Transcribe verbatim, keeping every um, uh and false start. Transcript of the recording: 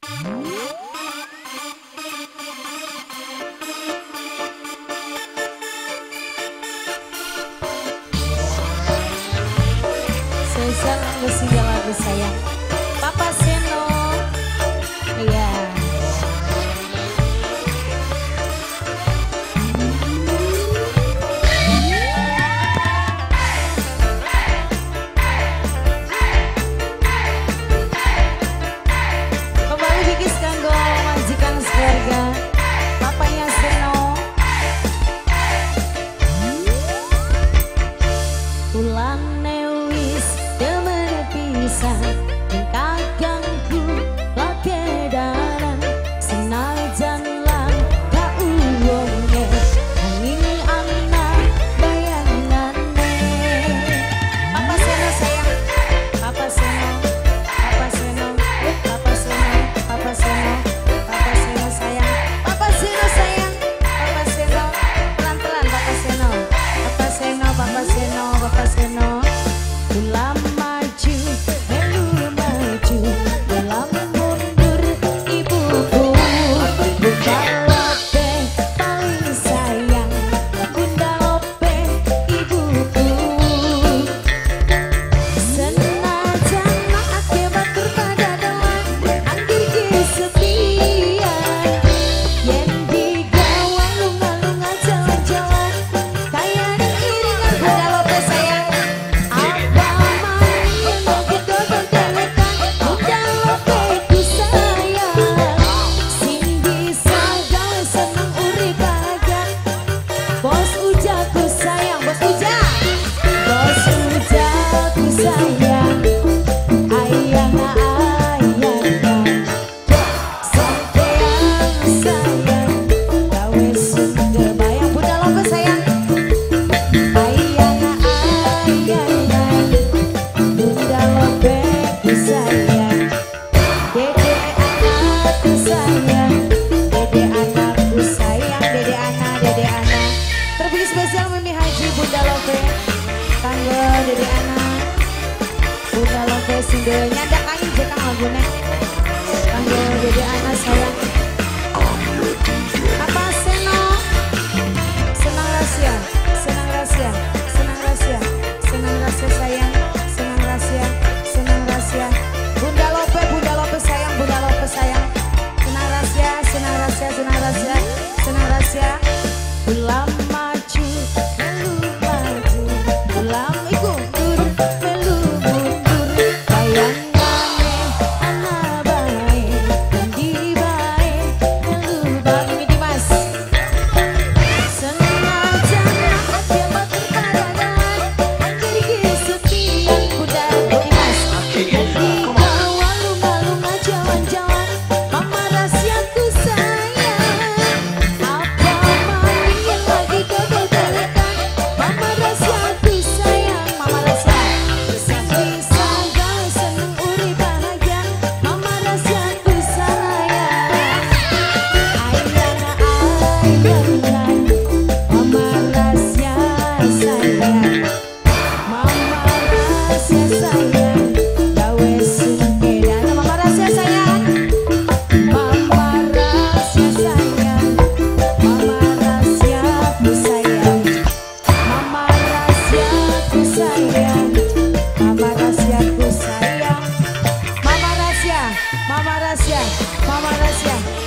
Spesial musiknya lagu sayang Papa Seno. Iya. Kembali Bikis kanggo majikan sekeluarga Papanya Seno. Ulane wis demen pisan kakangku lake daran senajan lang gak uwonge angin anak bayangane. Papa Seno sayang, Papa Seno, Papa Seno, Papa Seno, Papa Seno, Papa Seno sayang, Papa Seno sayang, Papa Seno, pelan-pelan Papa Seno, Papa Seno, Papa Seno, Papa Seno. Ulam maju, melu maju, ulam mundur ibuku. Bunda Lope paling sayang, Bunda Lope ibuku. Senajan ake batur pada doan, anggur ki setia. Yen digawa lunga-lunga jalan-jalan, kaya iringan Bunda Lope sayang. Bos Ujaku sayang, Bos Uja, Bos Ujaku sayang, ayang ayang, sampean sayang, gawe sunda bayang Bunda Lope sayang, ayang ayang, Bunda Lope ku sayang, dede anakku sayang, dede anakku sayang, dede anak, dede anak. Terpilih spesial Mimi Haji Bunda Lope kanggo dede anak Bunda Lope single nyandak angin jekang lagune kanggo dede anak sayang. Papa Seno senang rahasia, senang rahasia, senang rahasia, senang rahasia sayang, senang rahasia, senang rahasia. Bunda Lope, Bunda Lope sayang, Bunda Lope sayang, senang rahasia, senang rahasia, senang rahasia, senang rahasia. Ulam maju, melu maju, ulam mundur, melu mundur. Bayangane anak bae, endi bae, melu bagi midi mas. Senajan ake batur padanan, angger iki setian Bunda midi mas. Endi gawa lunga-lunga jalan-jalan, mama rahasiaku sayang. Apa maning lagi gagal telekan, mama rahasiaku sayang, mama rahasia. Sing bisa gawe seneng urip bahagia, mama rahasiaku sayang. Ayang ayang, mama rahasia sayang, mama rahasia sayang, gawe sungkedan mama rahasia sayang, mama rahasia sayang, mama rahasiaku sayang, mama rahasiaku sayang, mama rahasiaku sayang, mama rahasia, mama rahasia, mama rahasia.